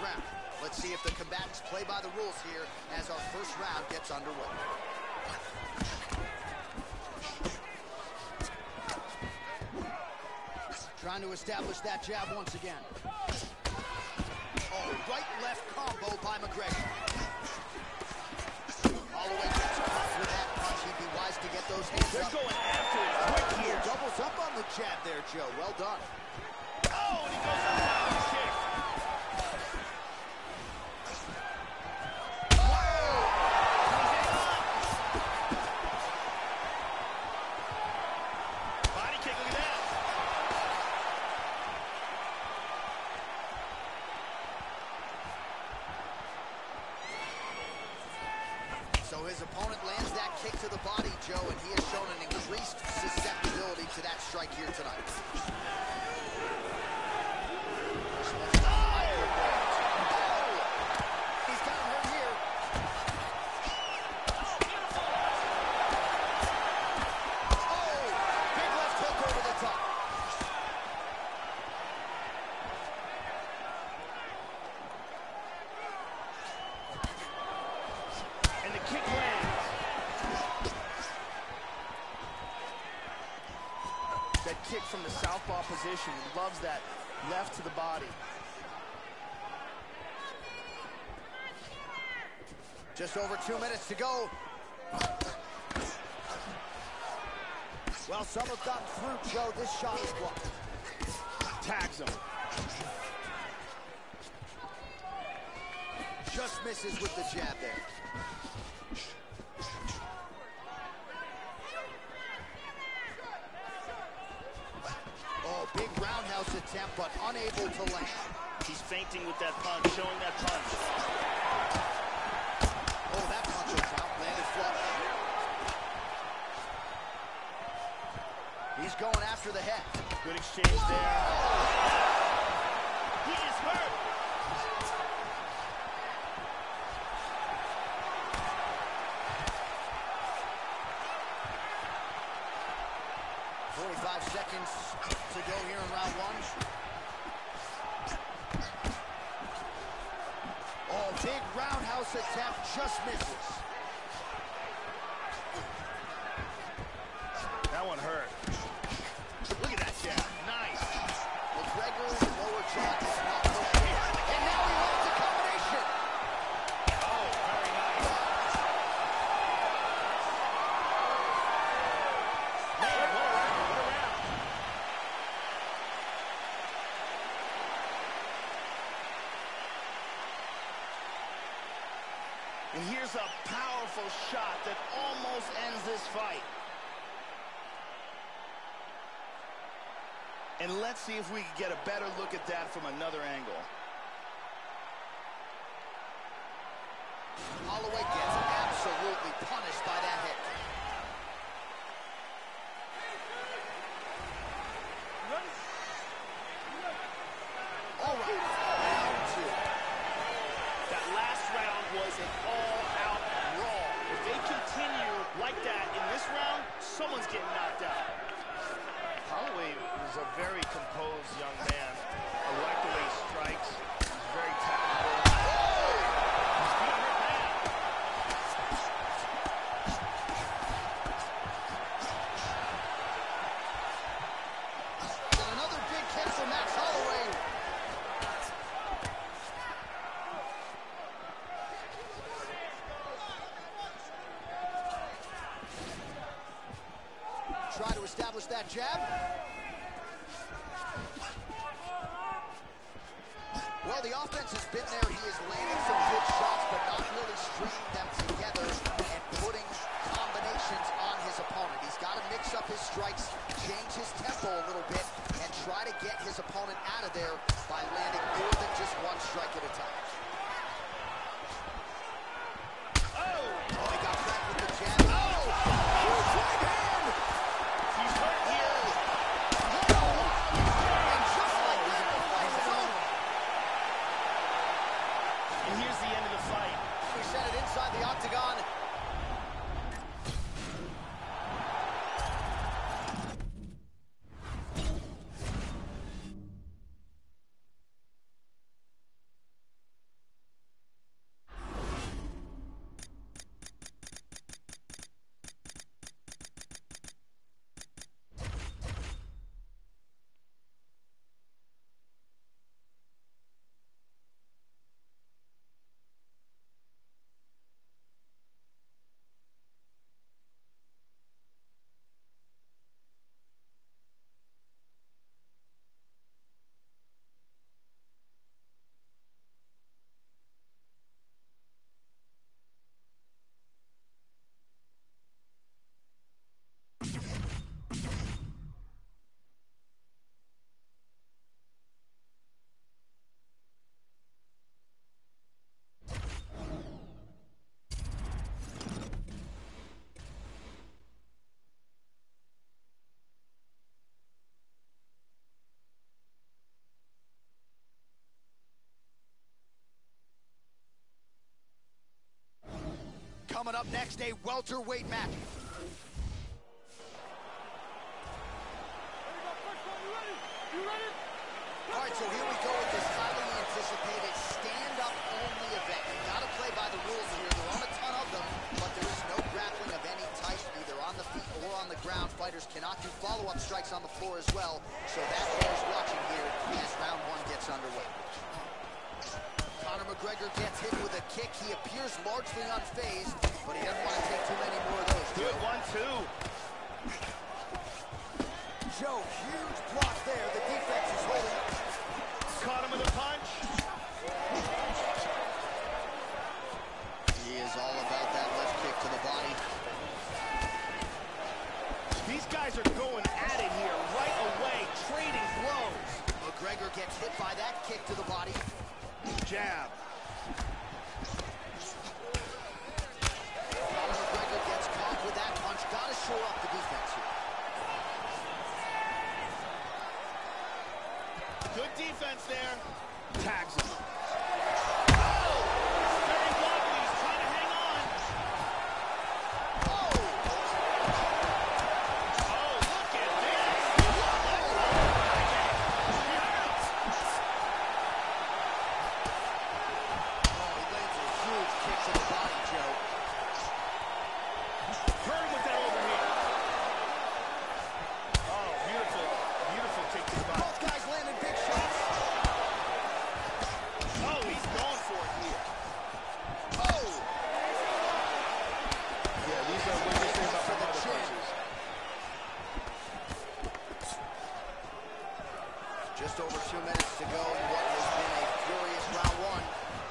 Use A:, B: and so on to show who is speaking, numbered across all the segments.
A: ground. Let's see if the combatants play by the rules here as our first round gets underway. Trying to establish that jab once again. Oh, right-left combo by McGregor. Holloway gets caught with that punch. He'd be wise to get those hands up.
B: They're going after it quick here.
A: Doubles up on the jab there, Joe. Well done.
B: Oh, and he goes down with a kick. Body kick, look at that.
A: So his opponent lands that kick to the body, Joe, and he has shown an increased susceptibility to that strike here tonight. He's got him hurt here. Oh, big left hook over the top.
B: And the kick lands. That kick from the southpaw position. He loves that left to the body.
A: Just over 2 minutes to go. Well, some have gotten through, Joe. This shot is blocked.
B: Tags him.
A: Just misses with the jab there. Oh, big roundhouse attempt, but unable to land.
B: He's feinting with that punch, showing that punch.
A: Oh, that punch will count. Landed flush. He's going after the head.
B: Good exchange there. He is hurt.
A: Seconds to go here in round one. Oh, big roundhouse attempt, just misses.
B: That one hurt. Look at that jab. Nice.
A: McGregor's lower jaw is not pushed here. And now he lands a combination.
B: Oh, very nice. Man, what a round. What a round. And here's a powerful shot that almost ends this fight. And let's see if we can get a better look at that from another angle.
A: Holloway gets absolutely punished by that hit. All right, round two.
B: That last round was an all-out brawl. If they continue like that in this round, someone's getting knocked out. Holloway is a very composed young man. I like the way he strikes. He's very technical. He's getting hurt bad.
A: And another big kick from Max Holloway. Try to establish that jab. Well, the offense has been there. He has landed some good shots, but not really stringing them together and putting combinations on his opponent. He's got to mix up his strikes, change his tempo a little bit, and try to get his opponent out of there by landing more than just one strike at a time. Oh, he got back with the jab. Oh, huge right hand.
B: He's hurt here.
A: And just like that, the fight is over.
B: And here's the end of the fight.
A: We set it inside the octagon. Coming up next, a welterweight match. All right, so here we go with this highly anticipated stand-up only event. You gotta play by the rules here. There aren't a ton of them, but there is no grappling of any type, either on the feet or on the ground. Fighters cannot do follow-up strikes on the floor as well, so that bears watching here as round one gets underway. Conor McGregor gets hit with a kick. He appears largely unfazed, but he doesn't want to take too many more of those.
B: Good 1-2.
A: Joe, huge block there. The defense is holding.
B: Caught him with a punch.
A: He is all about that left kick to the body.
B: These guys are going at it here right away, trading blows.
A: McGregor gets hit by that kick to the body.
B: Jab.
A: Conor McGregor gets caught with that punch. Got to shore up the defense here.
B: Good defense there. Tags him. Oh! Very wobbly. He's trying to hang on.
A: Oh!
B: Oh, look at this.
A: Oh, he lands a huge kick to the body, Joe.
B: Hurt him with that overhand. Oh, beautiful. Beautiful kick to the body.
A: Both guys landing big shots.
B: Oh, he's going for it here.
A: Oh!
B: Yeah, these are what you say about
A: For the
B: other
A: chin.
B: punches.
A: Just over 2 minutes to go in what has been a furious round one.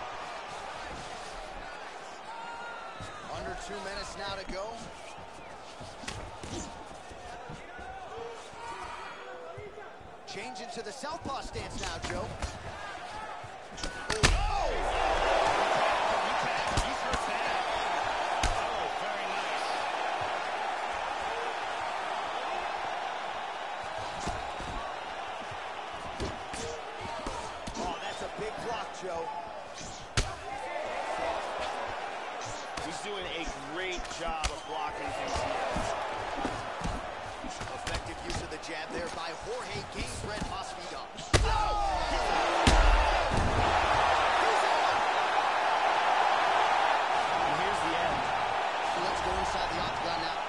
A: Under 2 minutes now to go. Change into the southpaw stance now, Joe. Oh!
B: He's hurt bad. Oh, very nice.
A: Oh, that's a big block, Joe.
B: He's doing a great job of blocking things here.
A: Effective use of the jab there by Jorge Gamebred Masvidal.
B: And here's the end.
A: Let's go inside the octagon now.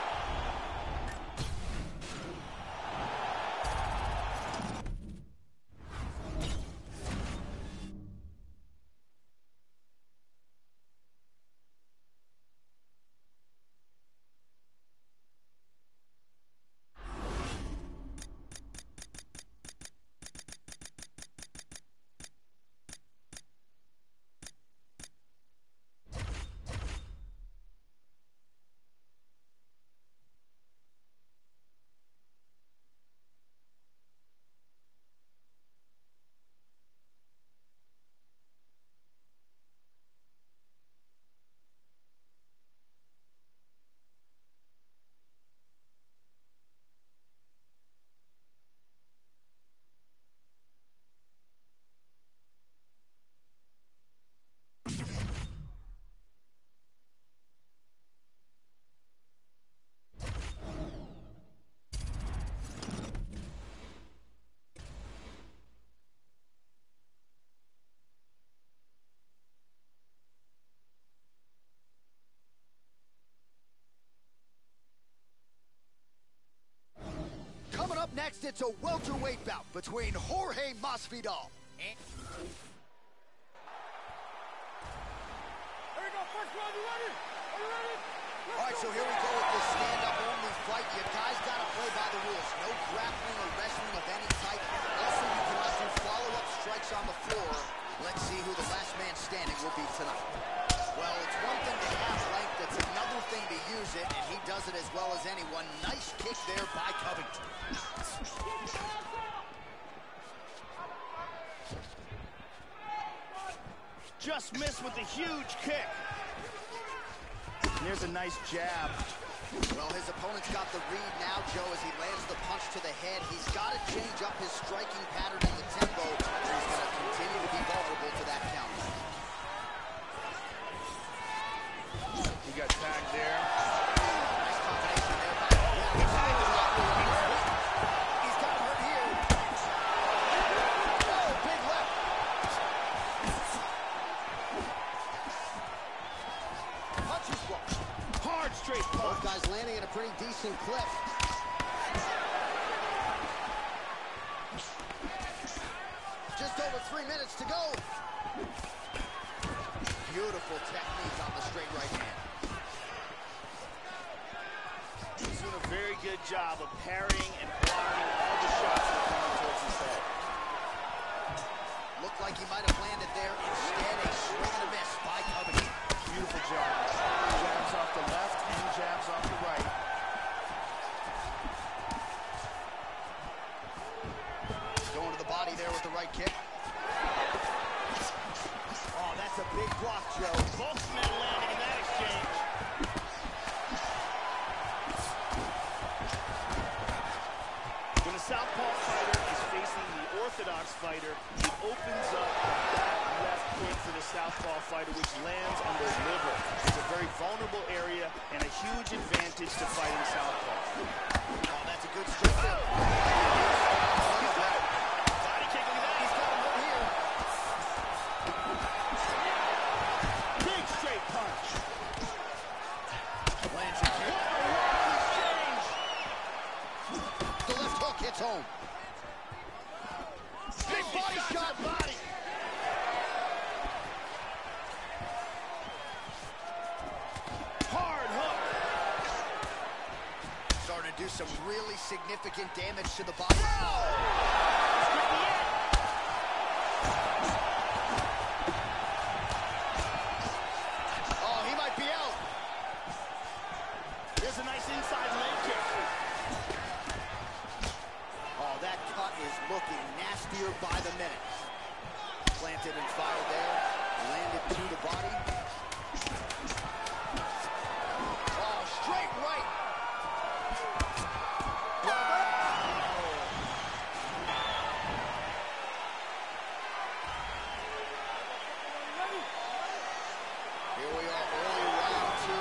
A: Coming up next, it's a welterweight bout between Jorge Masvidal and...
B: Here we go, first round, you ready? Are you ready?
A: All right, so here we go with this stand-up only fight. You guys got to play by the rules. No grappling or wrestling of any type. Also, you cannot do follow-up strikes on the floor. Let's see who the last man standing will be tonight. Well, it's one thing to have length, it's another thing to use it, and he does it as well as anyone. Nice kick there by Covington.
B: Just missed with a huge kick. Here's a nice jab.
A: Well, his opponent's got the read now, Joe, as he lands the punch to the head. He's got to change up his striking pattern in the tempo, or he's going to continue to be vulnerable to that count.
B: He got tagged
A: landing at a pretty decent clip. Just over 3 minutes to go. Beautiful technique on the straight right hand.
B: He's doing a very good job of parrying and blocking all the shots that are coming towards his head.
A: Looked like he might have landed there. Instead, a swing and a miss by Covington.
B: Beautiful job. Jabs off the left and jabs off the right.
A: Going to the body there with the right kick. Oh, that's a big block, Joe.
B: Both men landing in that exchange. When a southpaw fighter is facing the orthodox fighter, it opens up that left foot for the southpaw fighter, which lands on the liver. It's a very vulnerable area and a huge advantage to fighting southpaw.
A: Oh, that's a good straight there.
B: Body kick, look at that.
A: He's got him right here.
B: Big straight punch.
A: Lands a kick.
B: Exchange.
A: The left hook hits home. Big body shot.
B: Body. Hard hook.
A: Starting to do some really significant damage to the body. Oh, he might be out.
B: There's a nice inside leg kick.
A: Oh, that cut is looking nastier by the minute. Planted and fired there. Landed to the body. Oh, straight right. Here we are, early round two.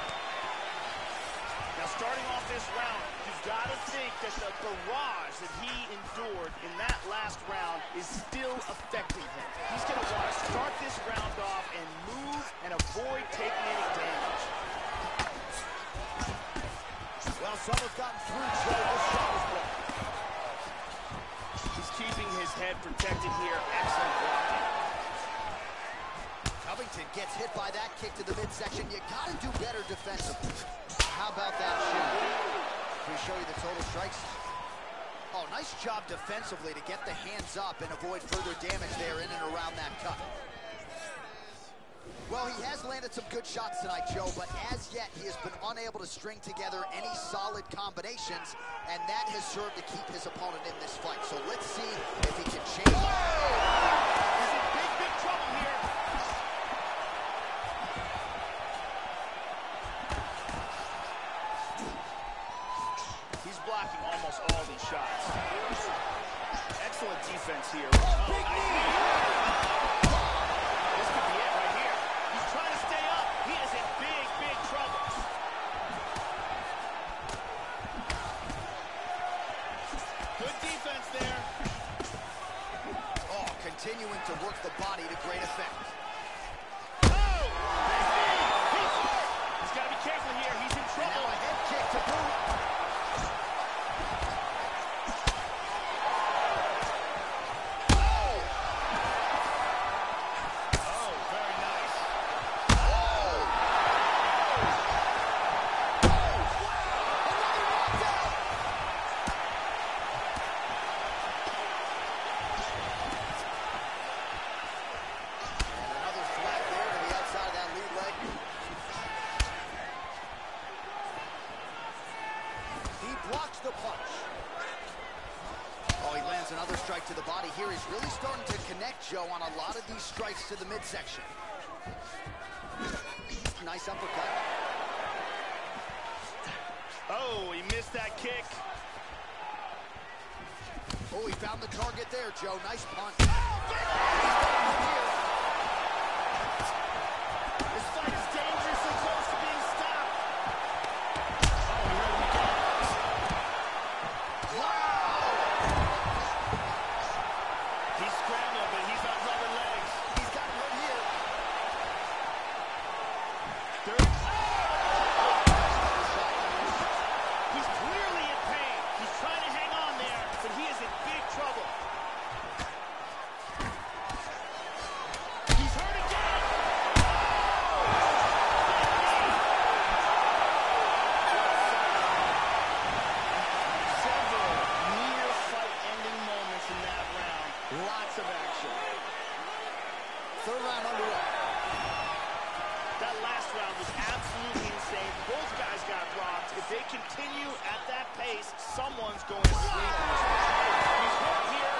B: Now, starting off this round, you've got to think that the barrage that he endured in that last round is still affecting him. He's going to want to start this round off and move and avoid taking any damage.
A: Well, someone's gotten through, Joe. This shot was blocked.
B: He's keeping his head protected here. Excellent blocking.
A: Covington gets hit by that kick to the midsection. You got to do better defensively. How about that shin? Can we show you the total strikes? Oh, nice job defensively to get the hands up and avoid further damage there in and around that cut. Well, he has landed some good shots tonight, Joe, but as yet he has been unable to string together any solid combinations, and that has served to keep his opponent in this fight. So let's see if he can change it.
B: He's in big, big trouble here. He's blocking almost all these shots. Excellent defense here. Oh,
A: big
B: nice
A: knee.
B: This could be it right here. He's trying to stay up. He is in big, big trouble. Good defense there.
A: Oh, continuing to work the body to great effect.
B: Oh! Big knee. He's got to be careful here. He's in
A: And
B: trouble.
A: now a head kick to boot.
B: Oh, very nice.
A: And another flat there to the outside of that lead leg. He blocks the punch. Oh, he lands another strike to the body here. He's really starting to connect, Joe, on a lot of these strikes to the midsection. Nice uppercut.
B: Oh, he missed that kick.
A: Oh, he found the target there, Joe. Nice punch.
B: This fight is dangerously close to being stopped. Oh, he hurt him again. He's scrambling, but he's on rubber legs.
A: He's got him right here.
B: Third. aggressive action.
A: Third round underway.
B: That last round was absolutely insane. Both guys got rocked. If they continue at that pace, someone's going to sleep. He's hurt here.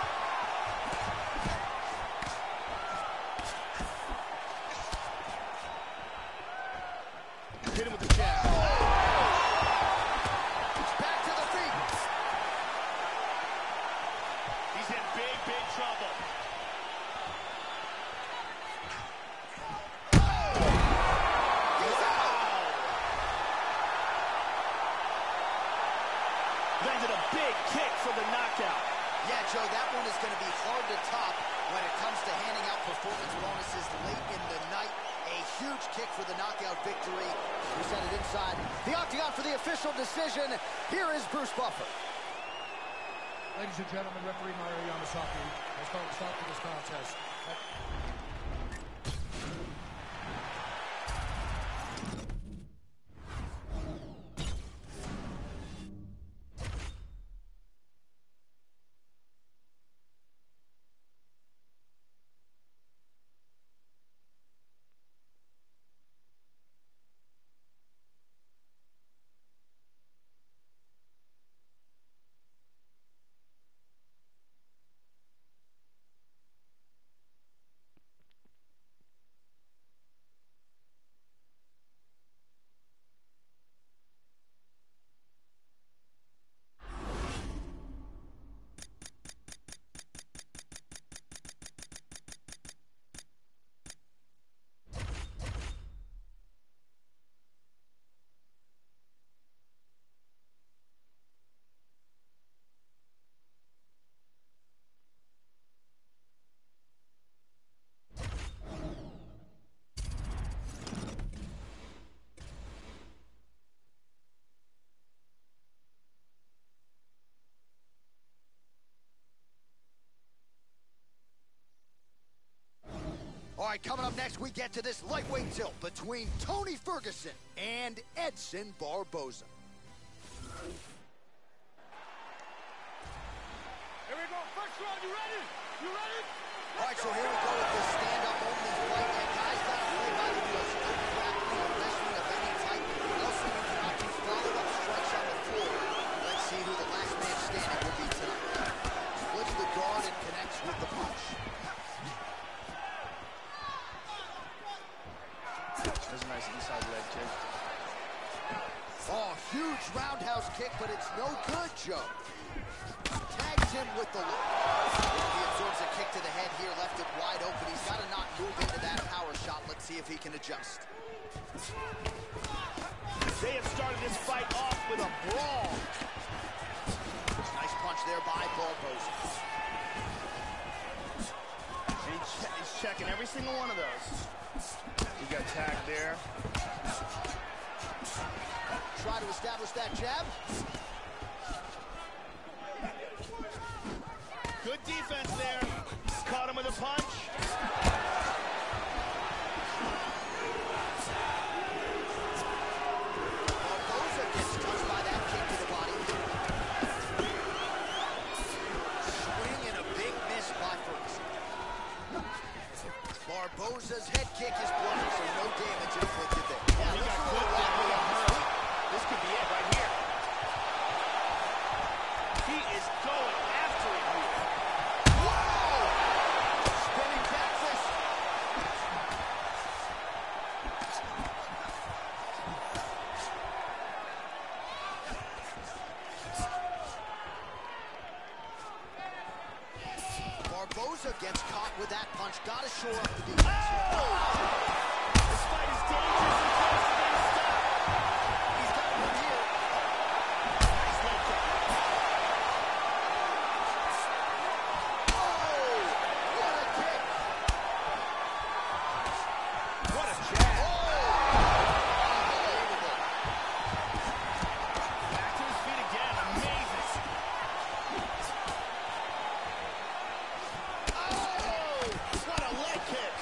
B: Hit him with the jab.
A: Back to the feet.
B: He's in big, big trouble. Landed a big kick for the knockout.
A: Yeah, Joe, that one is going to be hard to top when it comes to handing out performance bonuses late in the night. A huge kick for the knockout victory. We send it inside the octagon for the official decision. Here is Bruce Buffer.
C: Ladies and gentlemen, referee Mario Yamasaki has called a stop to this contest.
A: All right, coming up next, we get to this lightweight tilt between Tony Ferguson and Edson Barboza.
B: Here we go. First round, you ready? You ready?
A: All right, so here we go with this stand-up only fight. And guys gotta play by the rules. No grappling or wrestling of any type. Also, you cannot do follow-up strikes on the floor. Let's see who the last man standing will be tonight. Splits the guard and connects with the punch.
B: There's a nice inside leg kick.
A: Oh, huge roundhouse kick, but it's no good, Joe. Tags him with the look. He absorbs a kick to the head here, left it wide open. He's got to not move into that power shot. Let's see if he can adjust.
B: They have started this fight off with a brawl.
A: Nice punch there by Barboza.
B: He's checking every single one of those. He got tagged there.
A: Try to establish that jab.
B: Good defense there. Caught him with a punch.
A: Barboza gets touched by that kick to the body. Swing and a big miss by Ferguson. Barboza's head kick is blocked, so no damage inflicted there.
B: Yeah, he got good there. This could be it right here. He is going after it here.
A: Whoa! Spinning back fist. Barboza gets caught with that punch. Gotta shore up the defense.
B: This fight is dangerous and close to being stopped.
A: He's got one here.
B: Nice leg kick.
A: Oh! What a kick!
B: What a jab.
A: Unbelievable.
B: Back to his feet again. Amazing. Oh! What a leg kick.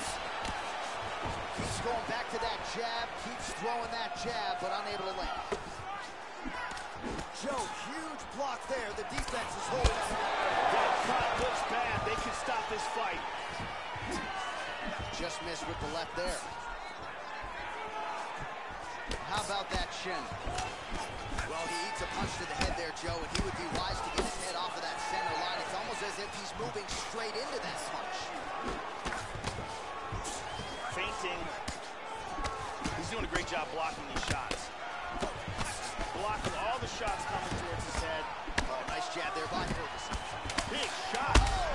A: Keeps going back to that jab, keeps throwing that jab, but unable to land. Joe, huge block there. The defense is holding up.
B: uppercut looks bad. They can stop this fight.
A: Just missed with the left there. How about that shin? Well, he eats a punch to the head there, Joe, and he would be wise to get his head off of that center line. It's almost as if he's moving straight into that punch.
B: Feinting. He's doing a great job blocking these shots. Blocking all the shots coming towards his head.
A: Oh, nice jab there by Ferguson.
B: Big shot.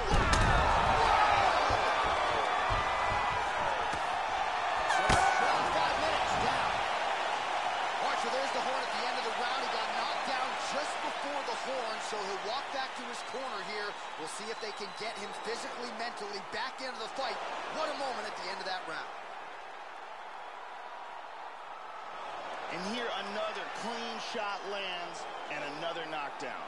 A: So he'll walk back to his corner here. We'll see if they can get him physically, mentally back into the fight. What a moment at the end of that round.
B: And here another clean shot lands and another knockdown.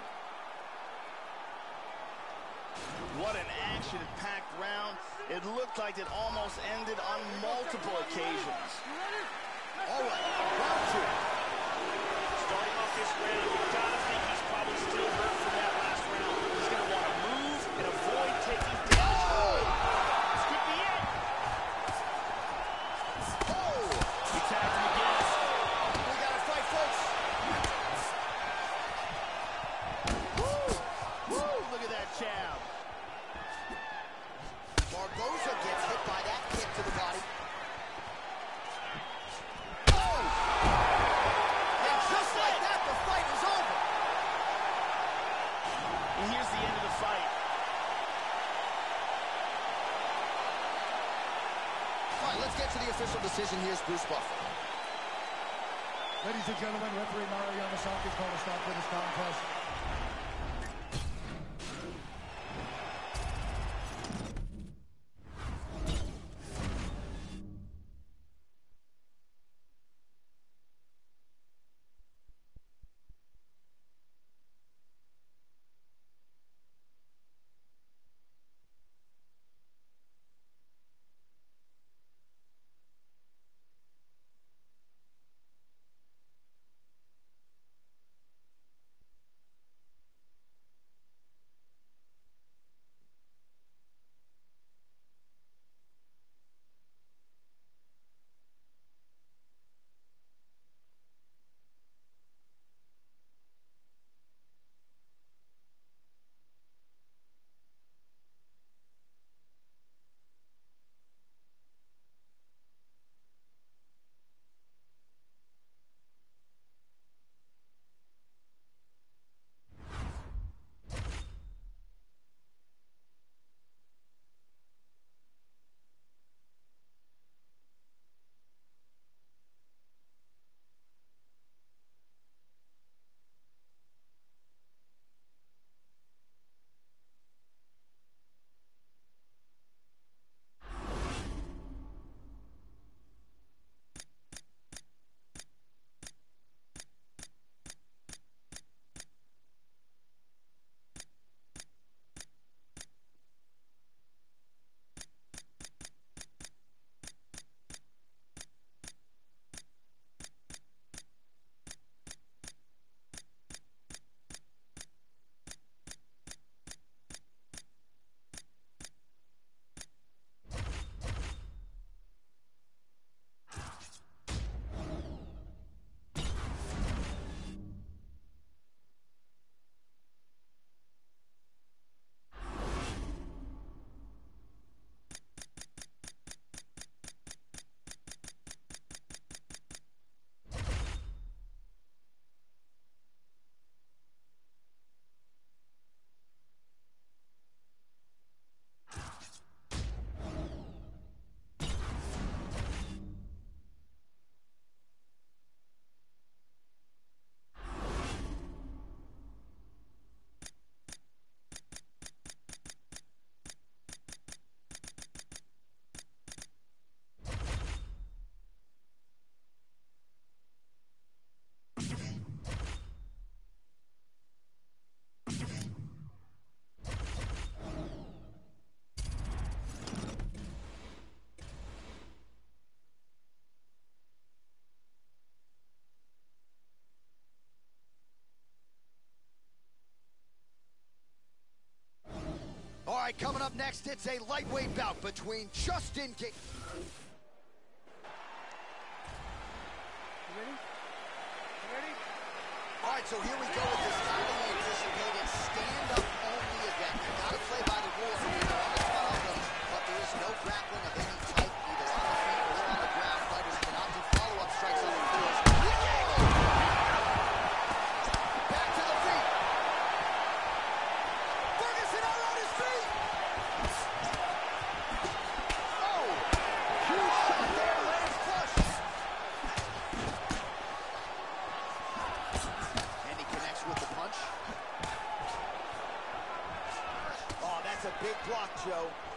B: What an action-packed round. It looked like it almost ended on multiple occasions.
A: All right, round two.
B: Starting off this round, you gotta think he's probably still hurt from that last round. He's gonna want to move and avoid taking damage. Oh! This could be it.
A: Oh!
B: He tagged him again.
A: We got to fight, folks.
B: Woo! Woo! Look at that jab.
A: Barboza gets hit by that kick to the body.
B: And here's the end of the fight.
A: All right, let's get to the official decision. Here's Bruce Buffer.
C: Ladies and gentlemen, referee Mario Yamasaki has called a stop to this contest.
A: right, coming up next, it's a lightweight bout between Justin Gaethje. All right, so here we go with this highly anticipated stand-up only event. You gotta play by the rules here on the 12 of them, but there is no grappling of any type, either on the feet or on the ground. Fighters cannot do follow-up strikes on the heels. Back to the feet. Ferguson out on his feet. Oh, huge shot there, lands flush. And he connects with the punch. Oh, that's a big block, Joe.